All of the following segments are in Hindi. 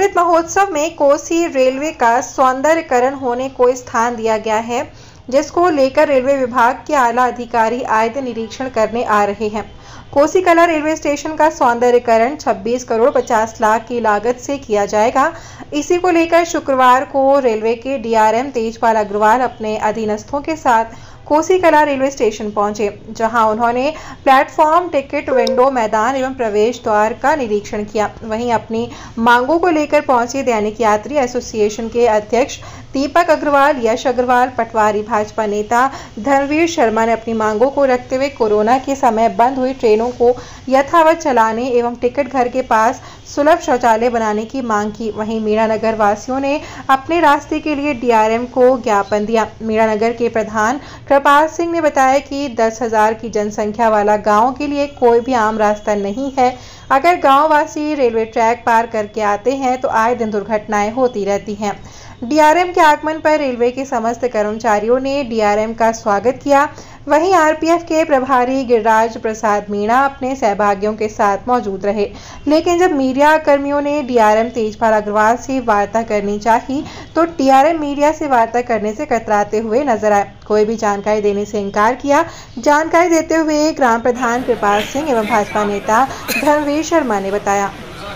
अमृत महोत्सव में कोसी रेलवे का सौंदर्यकरण होने को स्थान दिया गया है, जिसको लेकर रेलवे विभाग के आला अधिकारी आए दिन निरीक्षण करने आ रहे हैं। कोसी कला रेलवे स्टेशन का सौंदर्यकरण 26 करोड़ 50 लाख की लागत से किया जाएगा। इसी को लेकर शुक्रवार को रेलवे के डीआरएम तेजपाल अग्रवाल अपने अधीनस्थों के साथ कोसी कला रेलवे स्टेशन पहुंचे, जहां उन्होंने प्लेटफॉर्म, टिकट विंडो, मैदान एवं प्रवेश द्वार का निरीक्षण किया। वहीं अपनी मांगों को लेकर पहुंचे दैनिक यात्री एसोसिएशन के अध्यक्ष दीपक अग्रवाल, यश अग्रवाल, पटवारी भाजपा नेता धर्मवीर शर्मा ने अपनी मांगों को रखते हुए कोरोना के समय बंद हुई ट्रेनों को यथावत चलाने एवं टिकट घर के पास सुलभ शौचालय बनाने की मांग की। वहीं मीणानगर वासियों ने अपने रास्ते के लिए डीआरएम को ज्ञापन दिया। मीणानगर के प्रधान कृपाल सिंह ने बताया कि 10,000 की जनसंख्या वाला गांव के लिए कोई भी आम रास्ता नहीं है। अगर गांववासी रेलवे ट्रैक पार करके आते हैं तो आए दिन दुर्घटनाएं होती रहती हैं। डीआरएम के आगमन पर रेलवे के समस्त कर्मचारियों ने डीआरएम का स्वागत किया। वहीं आरपीएफ के प्रभारी गिरिराज प्रसाद मीणा अपने सहभागियों के साथ मौजूद रहे, लेकिन जब मीडिया कर्मियों ने डीआरएम तेजपाल अग्रवाल से वार्ता करनी चाहिए तो डीआरएम मीडिया से वार्ता करने से कतराते हुए नजर आए। कोई भी जानकारी देने से इनकार किया। जानकारी देते हुए ग्राम प्रधान कृपाल सिंह एवं भाजपा नेता धर्मवीर शर्मा ने बताया।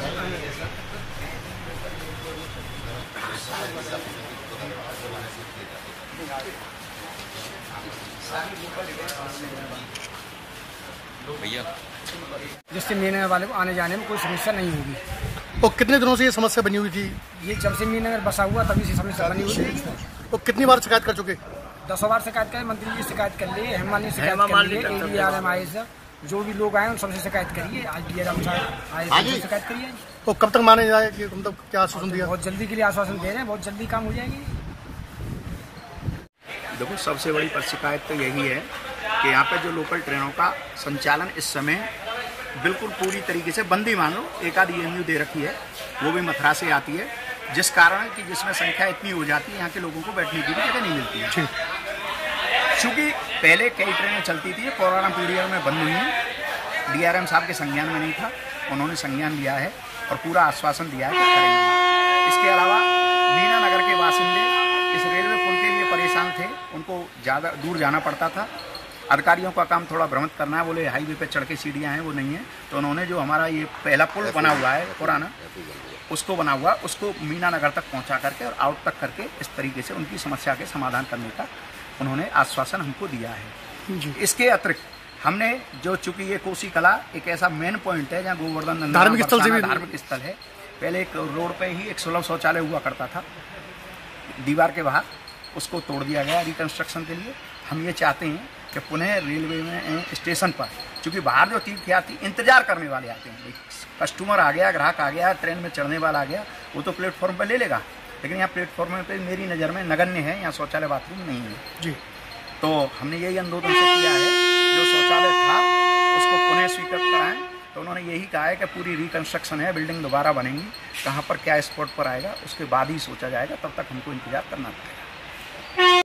जिससे मीनानगर वाले को आने जाने में कोई समस्या नहीं होगी। तो कितने दिनों से ये समस्या बनी हुई थी? ये जब से मीनानगर बसा हुआ तभी से समस्या बनी हुई थी। तो कितनी बार शिकायत कर चुके? 10 बार शिकायत कर, मंत्री जी शिकायत कर लिए, हेमामालिनी शिकायत कर लिए, डीआरएम आए, जो भी लोग आए उन सबसे शिकायत करिए। आज डीआरएम आए शिकायत करिए। तो कब तक माने जाए कि मतलब क्या आश्वासन दिया? बहुत जल्दी के लिए आश्वासन दे रहे हैं, बहुत जल्दी काम हो जाएगी। देखो, सबसे बड़ी शिकायत तो यही है कि यहाँ पे जो लोकल ट्रेनों का संचालन इस समय बिल्कुल पूरी तरीके से बंदी मान लो। एक आध EMU दे रखी है, वो भी मथुरा से आती है, जिस कारण कि जिसमें संख्या इतनी हो जाती है यहाँ के लोगों को बैठने की भी जगह नहीं मिलती है। क्योंकि पहले कई ट्रेनें चलती थी, कोरोना पीरियड में बंद हुई हैं। डीआरएम साहब के संज्ञान में नहीं था, उन्होंने संज्ञान लिया है और पूरा आश्वासन दिया है कि करेंगे। इसके अलावा मीनानगर के बासिंदे इस रेलवे पुल के लिए परेशान थे, उनको ज़्यादा दूर जाना पड़ता था। अधिकारियों का काम थोड़ा भ्रमित करना है, बोले हाईवे पे चढ़ के सीढ़ियाँ हैं, वो नहीं है। तो उन्होंने जो हमारा ये पहला पुल बना हुआ है पुराना, उसको बना हुआ, उसको मीनानगर तक पहुंचा करके और आउट तक करके इस तरीके से उनकी समस्या के समाधान करने का उन्होंने आश्वासन हमको दिया है जी। इसके अतिरिक्त हमने जो, चूंकि ये कोसी कला एक ऐसा मेन पॉइंट है जहाँ गोवर्धन धार्मिक स्थल है। पहले एक रोड पे ही एक सुलभ शौचालय हुआ करता था दीवार के बाहर, उसको तोड़ दिया गया रिकंस्ट्रक्शन के लिए। हम ये चाहते हैं कि पुनः रेलवे में स्टेशन पर, चूंकि बाहर जो तीर्थयात्री इंतजार करने वाले आते हैं, कस्टमर आ गया, ग्राहक आ गया, ट्रेन में चढ़ने वाला आ गया, वो तो प्लेटफॉर्म पर ले लेगा, लेकिन यहाँ प्लेटफॉर्म पे मेरी नज़र में नगण्य है, यहाँ शौचालय बाथरूम नहीं है जी। तो हमने यही अनुरोध उनसे किया है, जो शौचालय था उसको पुनः स्वीकृत कराएं। तो उन्होंने यही कहा है कि पूरी रिकंस्ट्रक्शन है, बिल्डिंग दोबारा बनेंगी, कहाँ पर क्या स्पॉट पर आएगा उसके बाद ही सोचा जाएगा, तब तक हमको इंतजार करना पड़ेगा।